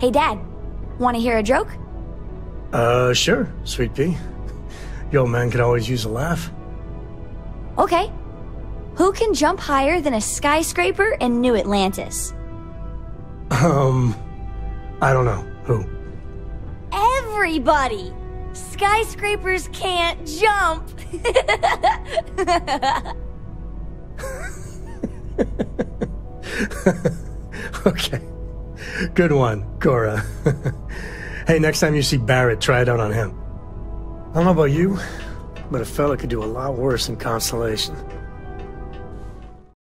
Hey, Dad. Want to hear a joke? Sure, Sweet Pea. Your old man could always use a laugh. Okay. Who can jump higher than a skyscraper in New Atlantis? I don't know. Who? Everybody! Skyscrapers can't jump! Okay. Good one, Cora. Hey, next time you see Barrett, try it out on him. I don't know about you, but a fella could do a lot worse in Constellation.